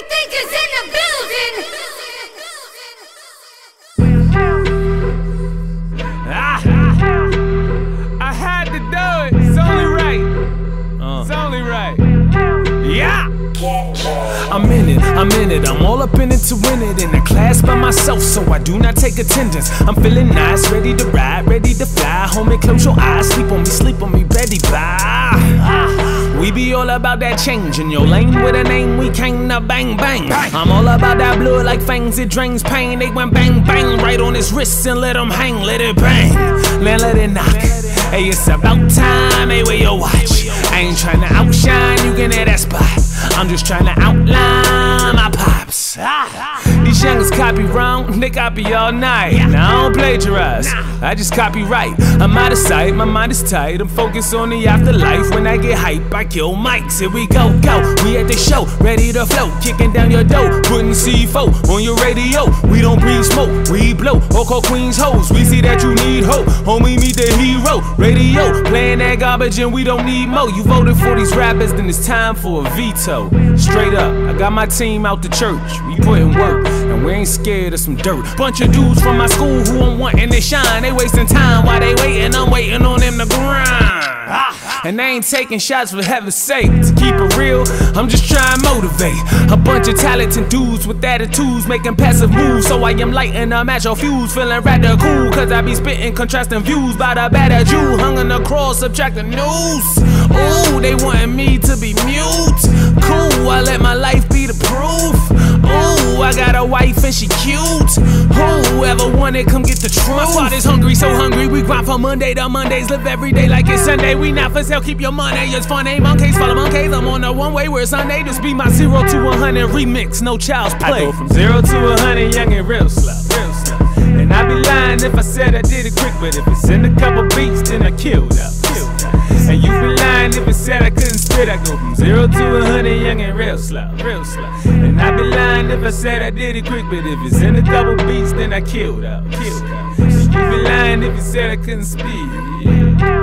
think is in the building. I had to do it. It's only right. It's only right. Yeah. I'm in it, I'm all up in it to win it. In a class by myself, so I do not take attendance. I'm feeling nice, ready to ride, ready to fly. Homie, close your eyes, sleep on me, ready, bye. We be all about that change. In your lane with a name, we came to bang, bang. I'm all about that blood like fangs, it drains pain. They went bang, bang, right on his wrists and let him hang, let it bang. Now let it knock. Hey, it's about time, hey, where your watch? I ain't tryna outshine, you can hit that spot. I'm just tryna outline my pops. These youngers copy wrong, they copy all night. Now I don't plagiarize, I just copy right. I'm out of sight, my mind is tight. I'm focused on the afterlife. When I get hype, I kill mics. Here we go, go. We at the show, ready to flow. Kicking down your door, putting C4 on your radio. We don't breathe smoke, we blow. Or call queens hoes. We see that you need hope, homie, meet the hero. Radio, playing that garbage and we don't need more. You voted for these rappers, then it's time for a veto. Straight up, I got my team out the church. We putting work, and we ain't scared of some dirt. Bunch of dudes from my school who I'm wanting to shine. They wasting time while they waiting, I'm waiting on them to grind. And they ain't taking shots for heaven's sake. To keep it real, I'm just trying to motivate a bunch of talented dudes with attitudes, making passive moves. So I am lighting a match or fuse, feeling rather cool. Cause I be spitting contrasting views by the better Jew. Hung on the cross, subtracting news. Ooh, they wanting me to be mute. Cool, I let my life be the proof. Ooh, I got a wife and she cute. Whoever want it, come get the truth. My squad is hungry, so hungry. We grind from Monday to Mondays. Live every day like it's Sunday. We not for sale, keep your money. It's fun, ain't monkeys, follow monkeys. I'm on the one way where Sunday. This be my 0 to 100 remix, no child's play. I go from 0 to 100, young and real slow, real slow. And I'd be lying if I said I did it quick, but if it's in a couple beats, then I killed up. And you'd be lying if it said I couldn't spit. I go from 0 to 100, young and real slow, real slow. And I'd be lying if I said I did it quick, but if it's in a double beats, then I killed up, killed up. And you'd be lying if you said I couldn't speed. Yeah.